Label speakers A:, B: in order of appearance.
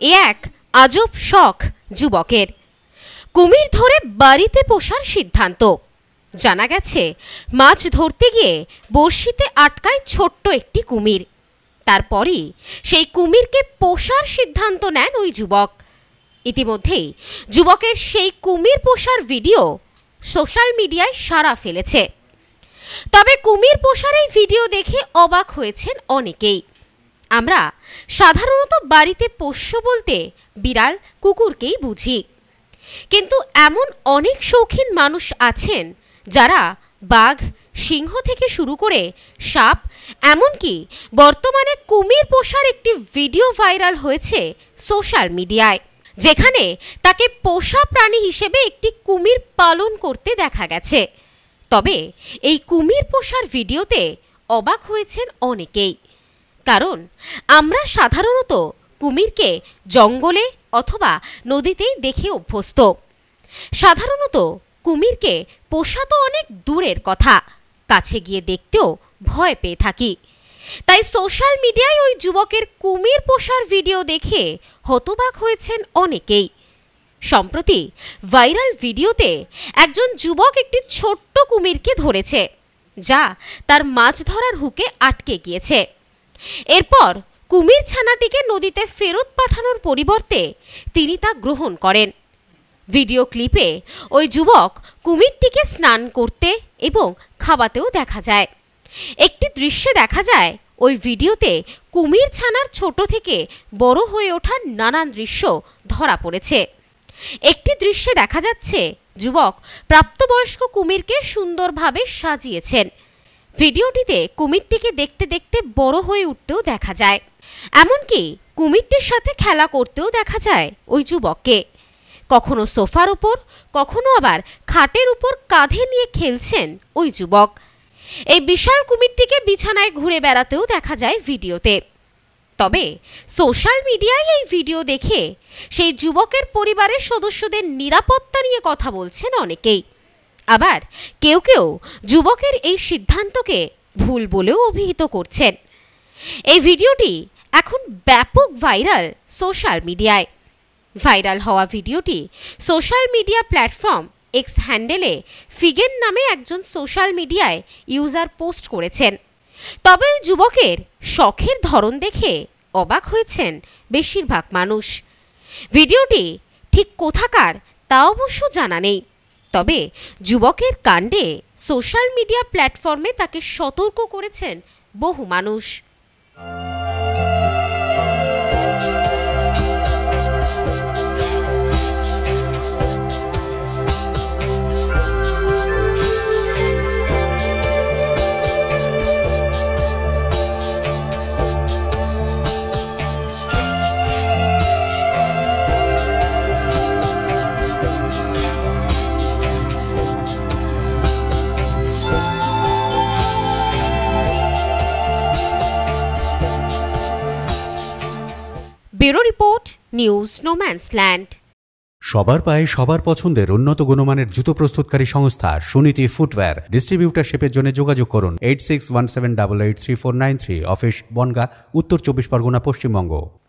A: এ এক আজব শখ যুবকের। কুমির ধরে বাড়িতে পোষার সিদ্ধান্ত। জানা গেছে মাছ ধরতে গিয়ে বড়শিতে আটকায় ছোট্ট একটি কুমির। তারপরই সেই কুমিরকে পোষার সিদ্ধান্ত নেন ওই যুবক। ইতিমধ্যেই যুবকের সেই কুমির পোষার ভিডিও সোশ্যাল মিডিয়ায় সাড়া ফেলেছে। তবে কুমির পোষার এই ভিডিও দেখে অবাক হয়েছেন অনেকেই। আমরা সাধারণত বাড়িতে পোষ্য বলতে বিড়াল কুকুরকেই বুঝি, কিন্তু এমন অনেক শৌখিন মানুষ আছেন যারা বাঘ সিংহ থেকে শুরু করে সাপ, এমনকি বর্তমানে কুমির পোষার একটি ভিডিও ভাইরাল হয়েছে সোশ্যাল মিডিয়ায়, যেখানে তাকে পোষা প্রাণী হিসেবে একটি কুমির পালন করতে দেখা গেছে। তবে এই কুমির পোষার ভিডিওতে অবাক হয়েছেন অনেকেই, কারণ আমরা সাধারণত কুমিরকে জঙ্গলে অথবা নদীতেই দেখে অভ্যস্ত। সাধারণত কুমিরকে পোষা তো অনেক দূরের কথা, কাছে গিয়ে দেখতেও ভয় পেয়ে থাকি। তাই সোশ্যাল মিডিয়ায় ওই যুবকের কুমির পোষার ভিডিও দেখে হতবাক হয়েছেন অনেকেই। সম্প্রতি ভাইরাল ভিডিওতে একজন যুবক একটি ছোট্ট কুমিরকে ধরেছে, যা তার মাছ ধরার হুকে আটকে গিয়েছে। এরপর কুমির ছানাটিকে নদীতে ফেরত পাঠানোর পরিবর্তে তিনি তা গ্রহণ করেন। ভিডিও ক্লিপে ওই যুবক কুমিরটিকে স্নান করতে এবং খাওয়াতেও দেখা যায়। একটি দৃশ্যে দেখা যায় ওই ভিডিওতে কুমির ছানার ছোট থেকে বড় হয়ে ওঠার নানান দৃশ্য ধরা পড়েছে। একটি দৃশ্যে দেখা যাচ্ছে যুবক প্রাপ্তবয়স্ক কুমিরকে সুন্দরভাবে সাজিয়েছেন। ভিডিওটিতে কুমিরটিকে দেখতে দেখতে বড় হয়ে উঠতেও দেখা যায়, এমনকি কুমিরটির সাথে খেলা করতেও দেখা যায় ওই যুবককে। কখনো সোফার উপর, কখনো আবার খাটের উপর কাঁধে নিয়ে খেলছেন ওই যুবক। এই বিশাল কুমিরটিকে বিছানায় ঘুরে বেড়াতেও দেখা যায় ভিডিওতে। তবে সোশ্যাল মিডিয়ায় এই ভিডিও দেখে সেই যুবকের পরিবারের সদস্যদের নিরাপত্তা নিয়ে কথা বলছেন অনেকেই। আবার কেউ কেউ যুবকের এই সিদ্ধান্তকে ভুল বলেও অভিহিত করছেন। এই ভিডিওটি এখন ব্যাপক ভাইরাল সোশ্যাল মিডিয়ায়। ভাইরাল হওয়া ভিডিওটি সোশ্যাল মিডিয়া প্ল্যাটফর্ম এক্স হ্যান্ডেলে ফিগেন নামে একজন সোশ্যাল মিডিয়ায় ইউজার পোস্ট করেছেন। তবে যুবকের শখের ধরন দেখে অবাক হয়েছেন বেশিরভাগ মানুষ। ভিডিওটি ঠিক কোথাকার তা অবশ্য জানা নেই, তবে যুবকের কাণ্ডে সোশ্যাল মিডিয়া প্ল্যাটফর্মে তাকে সতর্ক করেছেন বহু মানুষ। Bureau report, news no man's land.
B: সবার পায়ে সবার পছন্দের উন্নত গুণমানের জুতো প্রস্তুতকারী সংস্থা সুনীতি ফুটওয়্যার। ডিস্ট্রিবিউটারশিপের জন্য যোগাযোগ করুন 8617883493, অফিস বনগাঁ, উত্তর 24 পরগনা, পশ্চিমবঙ্গ।